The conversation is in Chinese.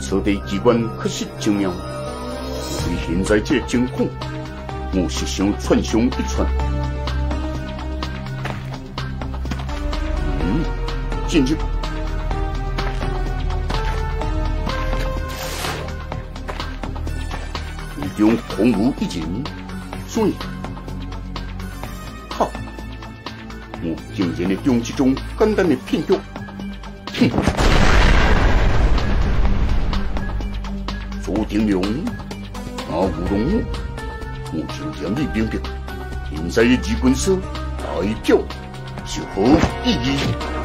测地机关核实证明，对现在这情况，我是想传上一传。进入。已经空无一人，所以，好，我竟然利用这种简单的骗局，哼！朱定良，马无龙，我就让你明白，现在的机关所代表是何意义。